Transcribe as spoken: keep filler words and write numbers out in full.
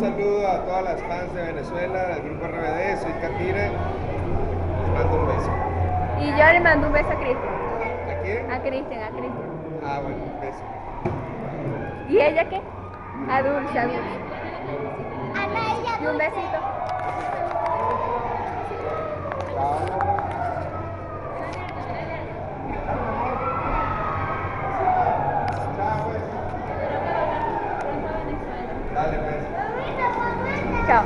saludo a todas las fans de Venezuela, del grupo R B D, soy Catire. Les mando un beso. Y yo le mando un beso a Cristian. ¿A quién? A Cristian, a Cristian. Ah, bueno, un beso. ¿Y ella qué? A Dulce, a Dulce. Y un besito.